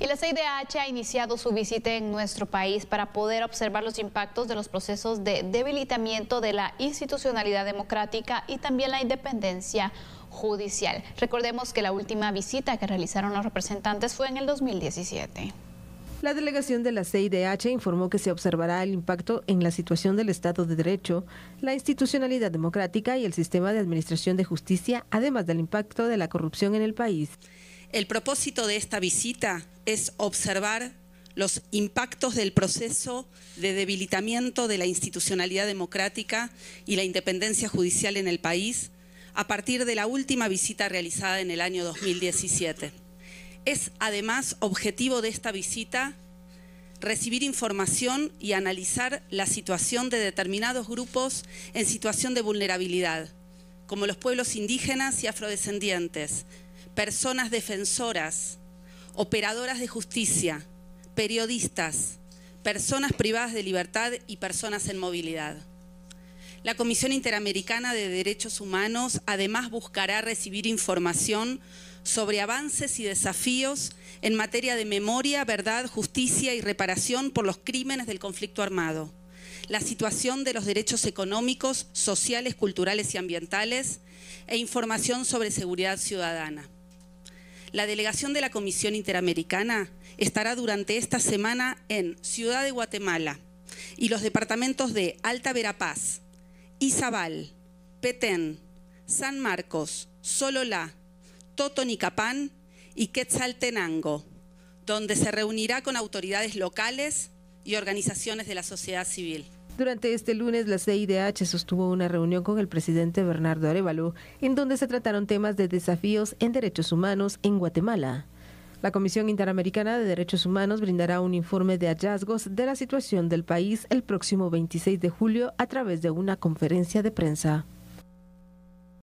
la CIDH ha iniciado su visita en nuestro país para poder observar los impactos de los procesos de debilitamiento de la institucionalidad democrática y también la independencia judicial. Recordemos que la última visita que realizaron los representantes fue en el 2017. La delegación de la CIDH informó que se observará el impacto en la situación del Estado de Derecho, la institucionalidad democrática y el sistema de administración de justicia, además del impacto de la corrupción en el país. El propósito de esta visita es observar los impactos del proceso de debilitamiento de la institucionalidad democrática y la independencia judicial en el país a partir de la última visita realizada en el año 2017. Es además objetivo de esta visita recibir información y analizar la situación de determinados grupos en situación de vulnerabilidad, como los pueblos indígenas y afrodescendientes, personas defensoras, operadoras de justicia, periodistas, personas privadas de libertad y personas en movilidad. La Comisión Interamericana de Derechos Humanos además buscará recibir información sobre avances y desafíos en materia de memoria, verdad, justicia y reparación por los crímenes del conflicto armado, la situación de los derechos económicos, sociales, culturales y ambientales e información sobre seguridad ciudadana. La delegación de la Comisión Interamericana estará durante esta semana en Ciudad de Guatemala y los departamentos de Alta Verapaz, Izabal, Petén, San Marcos, Sololá, Totonicapán y Quetzaltenango, donde se reunirá con autoridades locales y organizaciones de la sociedad civil. Durante este lunes, la CIDH sostuvo una reunión con el presidente Bernardo Arévalo, en donde se trataron temas de desafíos en derechos humanos en Guatemala. La Comisión Interamericana de Derechos Humanos brindará un informe de hallazgos de la situación del país el próximo 26 de julio a través de una conferencia de prensa.